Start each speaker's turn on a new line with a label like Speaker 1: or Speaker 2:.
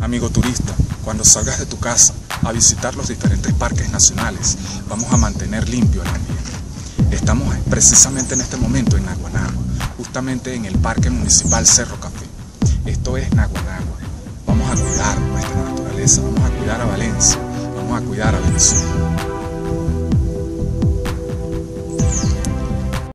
Speaker 1: Amigo turista, cuando salgas de tu casa a visitar los diferentes parques nacionales, vamos a mantener limpio el ambiente. Estamos precisamente en este momento en Naguanagua, justamente en el Parque Municipal Cerro Café. Esto es Naguanagua. Vamos a cuidar nuestra naturaleza, vamos a cuidar a Valencia, vamos a cuidar a Venezuela.